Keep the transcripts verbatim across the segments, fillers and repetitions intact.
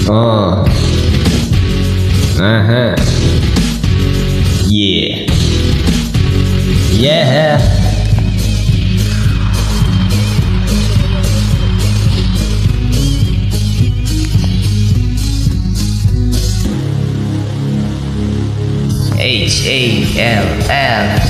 Uh. Uh-huh. Yeah. Yeah. H A L L.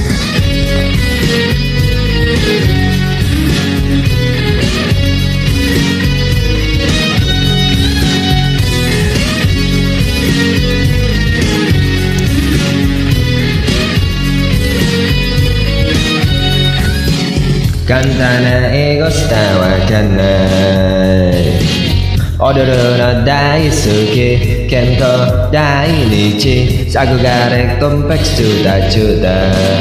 簡単な英語したわかんない踊るの大好きけど大日憧れコンパクトだ中だ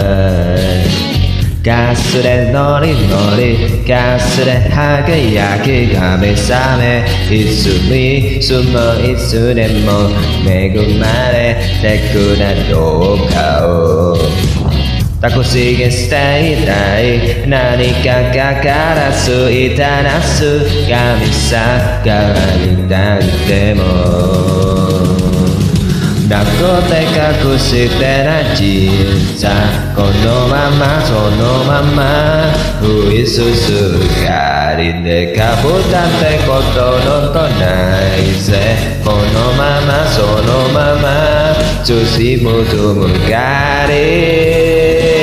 ガスでノリノリガスで輝き神様いつに住もいつでも恵まれてくれどうかをタコシゲしたいたい何かかからすいたなす神様になっても抱っこで隠してな人生このままそのまま降り注ぐ光でかぶったってことのとないぜこのままそのまま包むとむ光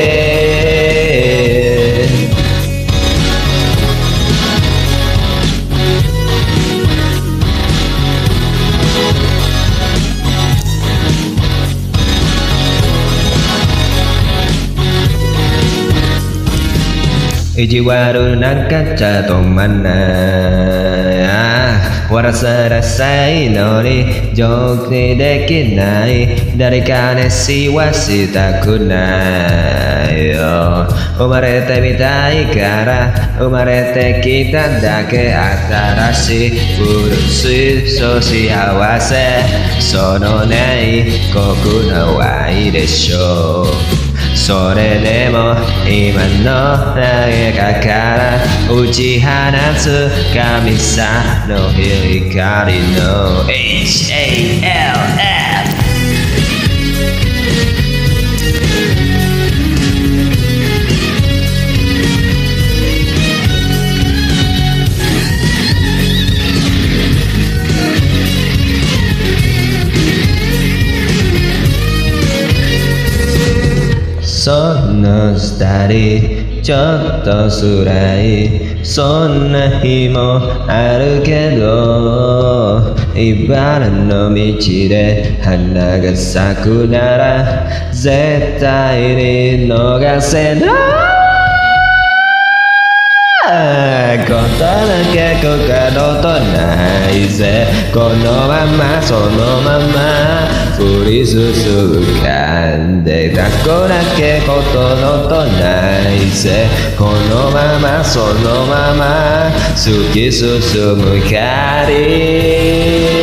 意地悪なんかじゃ止まんない笑わせなさいのに上手にできない誰かに世話したくないよ生まれてみたいから生まれてきただけ新しい苦しいそう幸せそのない酷な愛でしょうそれでも今の中から打ち放つ神様の光の H A L Fその二人ちょっと辛いそんな日もあるけど茨の道で花が咲くなら絶対に逃せないことだけ他のとないぜこのままそのまま降り注ぐ感でだこだけことのとないぜこのままそのまま突き進む光